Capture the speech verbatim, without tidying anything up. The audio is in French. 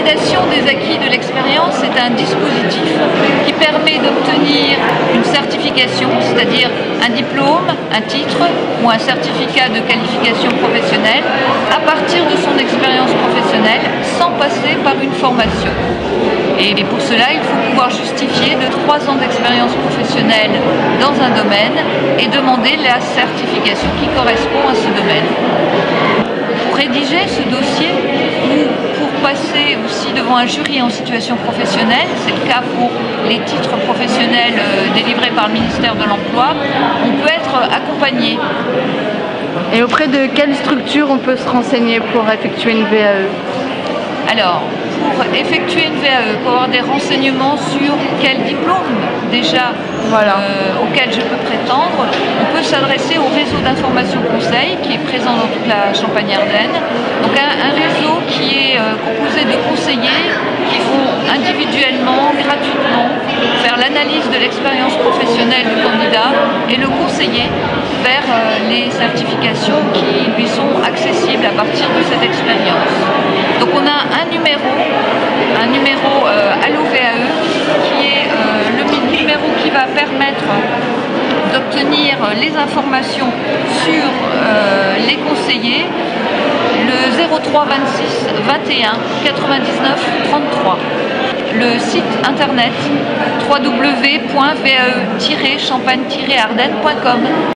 validation des acquis de l'expérience est un dispositif qui permet d'obtenir une certification, c'est-à-dire un diplôme, un titre ou un certificat de qualification professionnelle à partir de son expérience professionnelle sans passer par une formation. Et pour cela, il faut pouvoir justifier de trois ans d'expérience professionnelle dans un domaine et demander la certification qui correspond à ce domaine. Pour rédiger ce dossier ou pour passer aussi devant un jury en situation professionnelle, c'est le cas pour les titres professionnels délivrés par le ministère de l'Emploi, on peut être accompagné. Et auprès de quelle structure on peut se renseigner pour effectuer une V A E? Alors, pour effectuer une V A E, pour avoir des renseignements sur quel diplôme déjà voilà. euh, auquel je peux prétendre, on peut s'adresser au réseau d'information conseil qui est présent dans toute la Champagne-Ardenne. Donc un, un réseau qui est euh, composé de conseillers qui vont individuellement, gratuitement, faire l'analyse de l'expérience professionnelle du candidat et le conseiller vers euh, les certifications qui lui sont accessibles à partir de cette expérience. Donc on a un numéro, un numéro euh, Allo V A E qui est euh, le numéro qui va permettre d'obtenir les informations sur euh, les conseillers, le zéro trois vingt-six vingt et un quatre-vingt-dix-neuf trente-trois. Le site internet w w w point v a e tiret champagne tiret ardenne point com.